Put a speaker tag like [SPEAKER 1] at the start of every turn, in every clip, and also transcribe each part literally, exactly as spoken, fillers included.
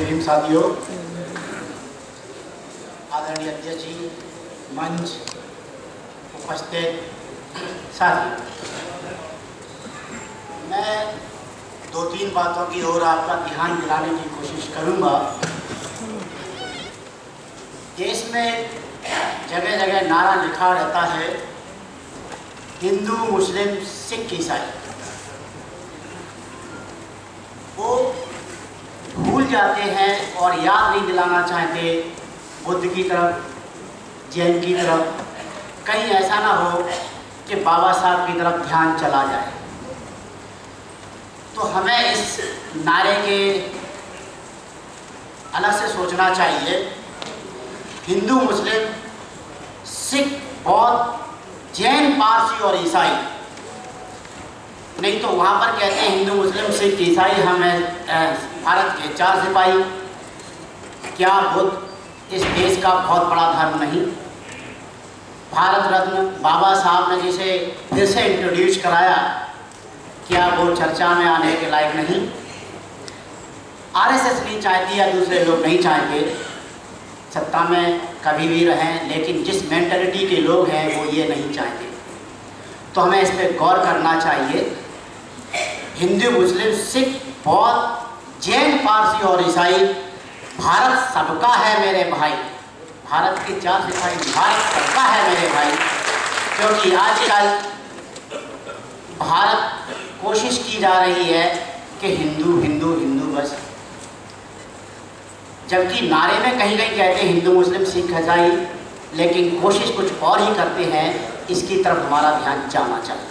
[SPEAKER 1] भीम साथियों, आदरणीय अध्यक्ष जी, मंच उपस्थित साथियों, मैं दो तीन बातों की ओर आपका ध्यान दिलाने की कोशिश करूंगा। देश में जगह जगह नारा लिखा रहता है हिंदू, मुस्लिम, सिख, ईसाई। वो भूल जाते हैं और याद नहीं दिलाना चाहते बुद्ध की तरफ, जैन की तरफ, कहीं ऐसा ना हो कि बाबा साहब की तरफ ध्यान चला जाए। तो हमें इस नारे के अलग से सोचना चाहिए। हिंदू, मुस्लिम, सिख, बौद्ध, जैन, पारसी और ईसाई, नहीं तो वहाँ पर कहते हैं हिंदू, मुस्लिम, सिख, ईसाई, हम भारत के चार सिपाही। क्या बुद्ध इस देश का बहुत बड़ा धर्म नहीं? भारत रत्न बाबा साहब ने जिसे फिर से इंट्रोड्यूस कराया, क्या वो चर्चा में आने के लायक नहीं? आरएसएस नहीं चाहती या दूसरे लोग नहीं चाहते सत्ता में कभी भी रहें, लेकिन जिस मेंटलिटी के लोग हैं वो ये नहीं चाहते। तो हमें इस पर गौर करना चाहिए। हिंदू, मुस्लिम, सिख, बौद्ध, जैन, पारसी और ईसाई, भारत सबका है मेरे भाई। भारत के चार सिपाही, भारत सबका है मेरे भाई। क्योंकि आजकल भारत कोशिश की जा रही है कि हिंदू हिंदू हिंदू बस, जबकि नारे में कहीं कहीं कहते हैं हिंदू, मुस्लिम, सिख, ईसाई, लेकिन कोशिश कुछ और ही करते हैं। इसकी तरफ हमारा ध्यान जाना चाहिए।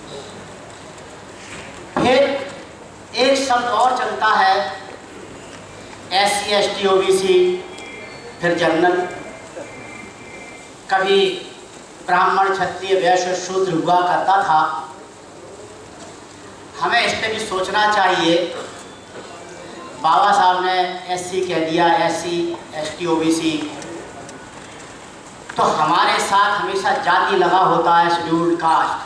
[SPEAKER 1] फिर एक शब्द और चलता है S C, S T, O B C, फिर जनरल। कभी ब्राह्मण, क्षत्रिय, वैश्य, शूद्र हुआ करता था। हमें इस पर भी सोचना चाहिए। बाबा साहब ने एस सी कह दिया, S C, S T, O B C, तो हमारे साथ हमेशा जाति लगा होता है। Scheduled caste,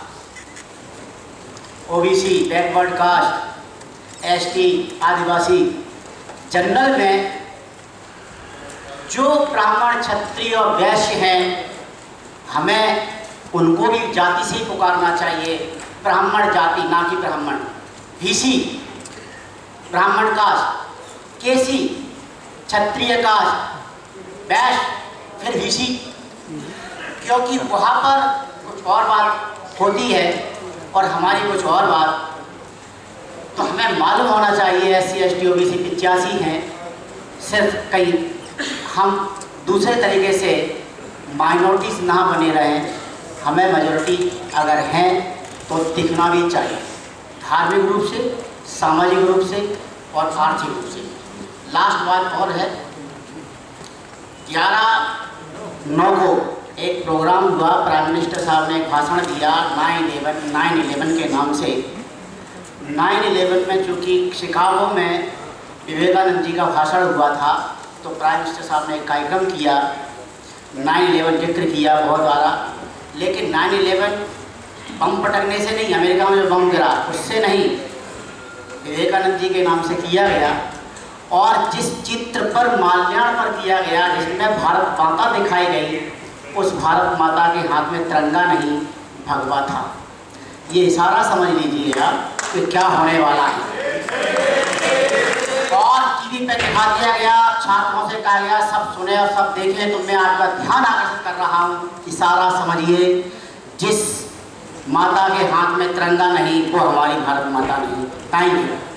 [SPEAKER 1] O B C, backward caste, S T, आदिवासी। जनरल में जो ब्राह्मण, क्षत्रिय और वैश्य हैं, हमें उनको भी जाति से ही पुकारना चाहिए। ब्राह्मण जाति, ना कि ब्राह्मण। भीसी ब्राह्मण कास्ट, केसी क्षत्रिय कास्ट, वैश्य, फिर भीसी। क्योंकि वहाँ पर कुछ और बात होती है और हमारी कुछ और बात। तो हमें मालूम होना चाहिए S C, S T, O B C पिचासी हैं। सिर्फ कहीं हम दूसरे तरीके से माइनॉरिटीज ना बने रहें। हमें मेजॉरिटी अगर हैं तो दिखना भी चाहिए, धार्मिक रूप से, सामाजिक रूप से और आर्थिक रूप से। लास्ट बात और है, ग्यारह नौ को एक प्रोग्राम हुआ, प्राइम मिनिस्टर साहब ने एक भाषण दिया नाइन इलेवन नाइन इलेवन के नाम से। नाइन इलेवन में चूँकि शिकागो में विवेकानंद जी का भाषण हुआ था, तो प्राइम मिनिस्टर साहब ने एक कार्यक्रम किया, नाइन इलेवन जिक्र किया बहुत बारा। लेकिन नाइन इलेवन बम पटकने से नहीं, अमेरिका में जो बम गिरा उससे नहीं, विवेकानंद जी के नाम से किया गया। और जिस चित्र पर माल्यार्पण किया गया, जिसमें भारत माता दिखाई गई, उस भारत माता के हाथ में तिरंगा नहीं, भगवा था। ये इशारा समझ लीजिए आप कि क्या होने वाला है। और टीवी पे दिखा दिया गया, छात्रों से कहा गया, सब सुने और सब देखें। तो मैं आपका ध्यान आकर्षित कर रहा हूँ, इशारा समझिए। जिस माता के हाथ में तिरंगा नहीं, वो हमारी भारत माता नहीं। Thank you.